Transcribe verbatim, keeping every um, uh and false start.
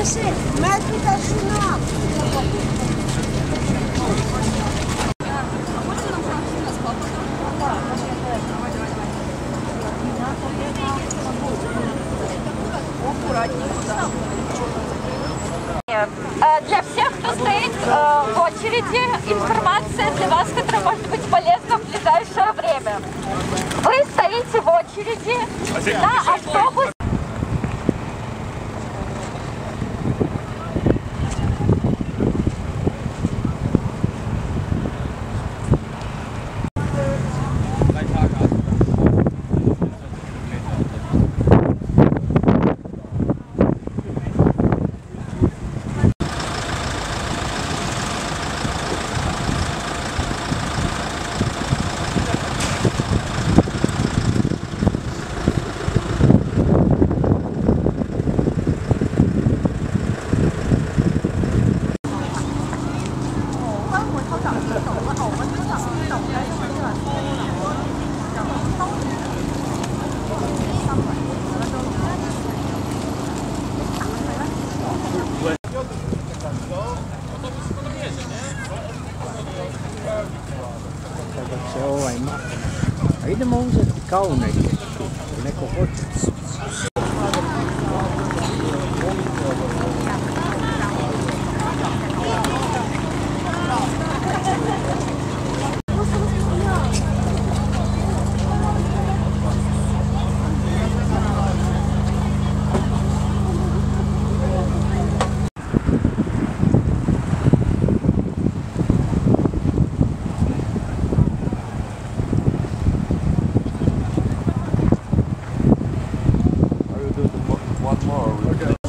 Merci. Merci тишина. Для всех, кто стоит э, в очереди, информация для вас, которая может быть полезна в ближайшее время. Вы стоите в очереди на автобус. Helemaal zit de kou netjes. Lekker hot. One more. Okay.